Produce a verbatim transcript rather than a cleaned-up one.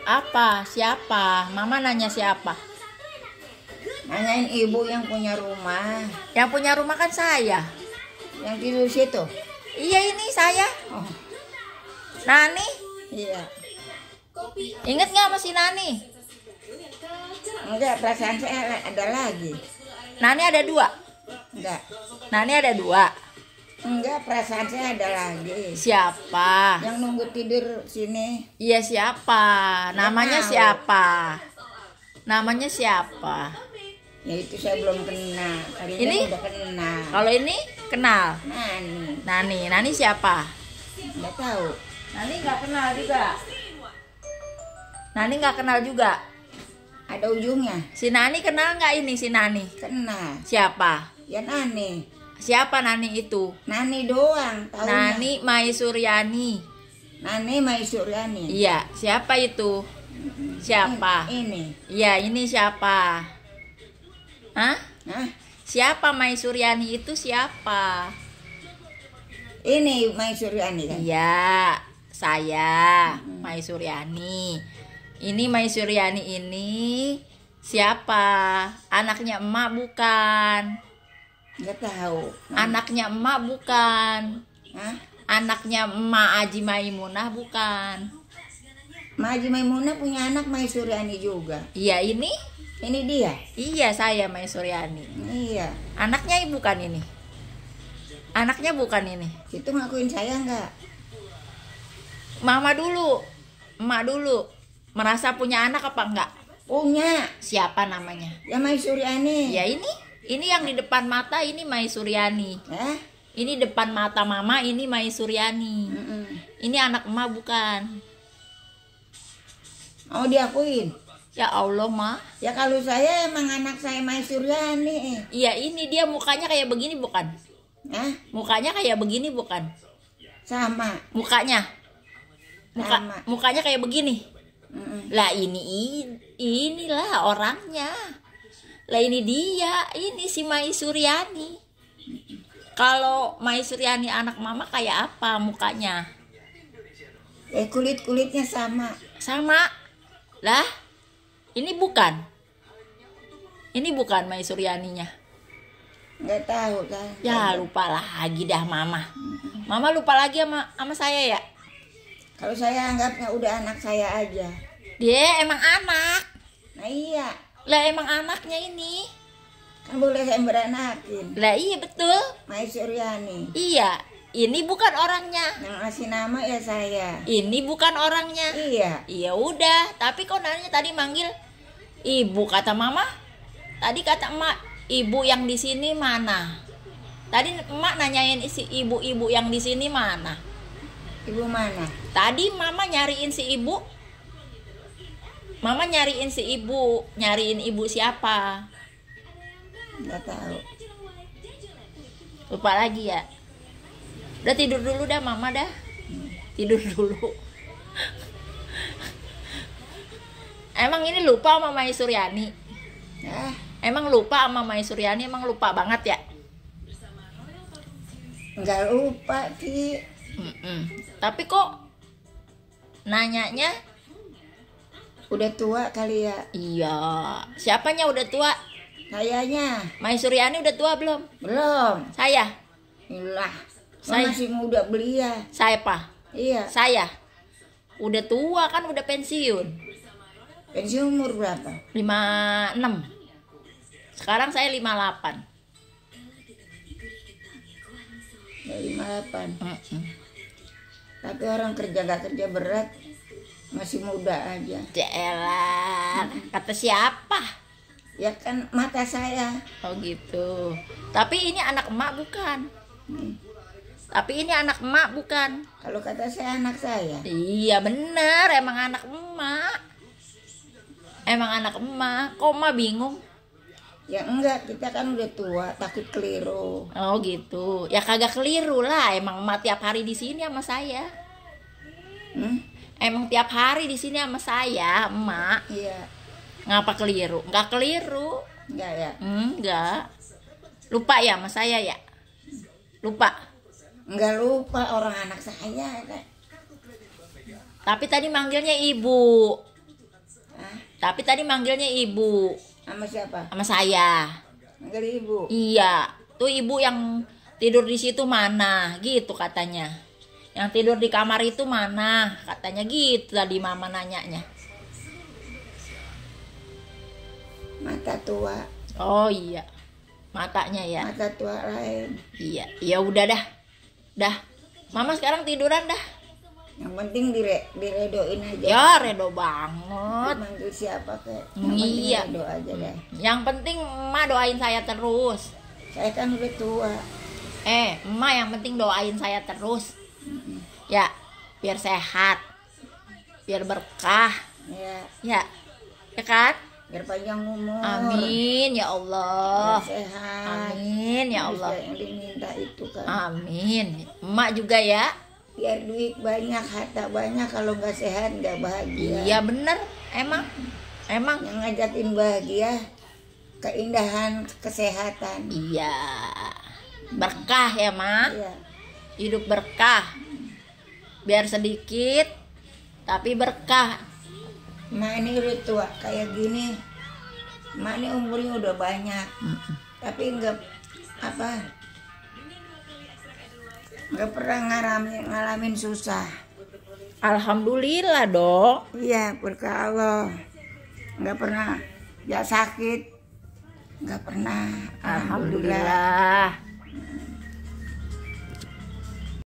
Apa? Siapa? Mama nanya siapa? Nanyain ibu yang punya rumah. Yang punya rumah kan saya. Yang tidur situ. Iya, ini saya. Oh, Nani. iya. Ingat nggak sama si Nani? Enggak, perasaan saya ada lagi. Nani ada dua. Enggak. Nani ada dua. Enggak, perasaan saya ada lagi. Siapa? Yang nunggu tidur sini. Iya, siapa? Namanya tahu. siapa? Namanya siapa? Ya itu saya belum kenal. Tadi Ini? udah kenal. Kalau ini kenal. Nani. Nani. Nani siapa? Enggak tahu. Nani nggak kenal juga. Nani nggak kenal juga. Ada ujungnya. Si Nani kenal nggak ini si Nani? Kenal. Siapa? Ya Nani. Siapa Nani itu? Nani doang tahu. Nani Mai Suryani. Nani Mai Suryani. Iya, siapa itu? Siapa? Ini. Iya, ini siapa? Hah? Hah? Siapa Mai Suryani itu siapa? Ini Mai Suryani kan? Iya, saya Mai Suryani. Ini Mai Suryani ini siapa? Anaknya emak bukan? Enggak tahu. Anaknya emak bukan? Hah? Anaknya emak Aji Maimunah bukan? Maji Maimunah punya anak Mai Suryani juga. Iya, ini? Ini dia. Iya, saya Mai Suryani. Iya. Anaknya bukan ini? Anaknya bukan ini? Itu ngakuin saya enggak? Mama dulu, emak dulu. Merasa punya anak apa enggak? Punya. Siapa namanya? Ya Mai Suryani. Ya ini, ini yang di depan mata ini Mai Suryani. Hah? Ini depan mata mama ini Mai Suryani. Mm-mm. Ini anak emak bukan? Mau diakuin? Ya Allah, Ma. Ya kalau saya emang anak saya Mai Suryani. Iya, ini dia mukanya kayak begini bukan? Hah? Mukanya kayak begini bukan? Sama. Mukanya. Muka, Sama. mukanya kayak begini. Mm-mm. Lah ini i- inilah orangnya. Lah ini dia, ini si Mai Suryani. Kalau Mai Suryani anak mama kayak apa mukanya? Eh kulit-kulitnya sama. Sama. Lah, ini bukan. Ini bukan Mai Suryaninya. Enggak tahu kan. Ya, lupa lagi dah mama. Mama lupa lagi sama sama saya ya. Kalau saya anggapnya udah anak saya aja. Dia emang anak. Nah iya. Lah emang anaknya ini. Kan boleh saya beranakin. Lah iya betul. Mai Suryani. Iya, ini bukan orangnya. Yang ngasih nama ya saya. Ini bukan orangnya. Iya. Iya udah, tapi kok nanya tadi manggil ibu kata mama. Tadi kata emak, ibu yang di sini mana? Tadi emak nanyain si ibu-ibu yang di sini mana? Ibu mana? Tadi mama nyariin si ibu. Mama nyariin si ibu, nyariin ibu siapa? Enggak tahu. Lupa lagi ya. Udah tidur dulu dah mama dah. Tidur dulu. Emang ini lupa sama Mai Suryani? Ah, Emang lupa sama Mai Suryani? Emang lupa banget ya? enggak lupa Ki. Mm-mm. Tapi kok nanyanya? Udah tua kali ya. Iya. Siapanya udah tua? Kayaknya Mai Suryani udah tua belum? belum. Saya. Ilah. Saya- Masih muda belia. Saya apa? Iya. Saya. Udah tua kan udah pensiun. Pensiun umur berapa? lima puluh enam. Sekarang saya lima puluh delapan. Ya lima puluh delapan. Mm-mm. Tapi orang kerja gak kerja berat masih muda aja. Jelah, kata siapa? Ya kan mata saya. Oh gitu. Tapi ini anak emak bukan? Hmm. Tapi ini anak emak bukan? Kalau kata saya anak saya. Iya bener, emang anak emak. Emang anak emak. Kok emak bingung? Ya enggak, kita kan udah tua, takut keliru. Oh gitu. Ya kagak keliru lah. Emang emak tiap hari di sini sama saya. Hmm? Emang tiap hari di sini sama saya, emak. Iya. Ngapa keliru? Nggak keliru. Enggak ya? Enggak. Lupa ya sama saya ya? Lupa. Enggak lupa orang anak saya kan. Tapi tadi manggilnya ibu. Tapi tadi manggilnya ibu. Sama siapa? Sama saya. Manggil ibu. Iya, tuh ibu yang tidur di situ mana? Gitu katanya. Yang tidur di kamar itu mana? Katanya gitu tadi mama nanyanya. Mata tua. Oh iya. Matanya ya. Mata tua lain. Iya, ya udah dah. Dah. Mama sekarang tiduran dah. Yang penting dire, diredoin aja. Ya, redo banget. Manggil siapa kek? Iya. Redo aja deh. Yang penting emak doain saya terus. Saya kan udah tua. Eh, emak yang penting doain saya terus. Ya, biar sehat. Biar berkah. Ya, Ya. Ya kan? biar panjang umur. Amin ya Allah. Biar sehat. Amin ya Bisa Allah. yang diminta itu kan. Amin. Emak juga ya. Biar duit banyak, harta banyak, kalau nggak sehat nggak bahagia. Iya bener. Emang. Emang. Yang ngajakin bahagia, keindahan, kesehatan. Iya. Berkah ya, Mak. Iya. Hidup berkah. Biar sedikit tapi berkah. Mak ini udah tua kayak gini. Mak ini umurnya udah banyak, tapi nggak apa, nggak pernah ngalamin ngalamin susah. Alhamdulillah dong. Iya, berkah Allah. Nggak pernah ya sakit, nggak pernah. Alhamdulillah. Alhamdulillah.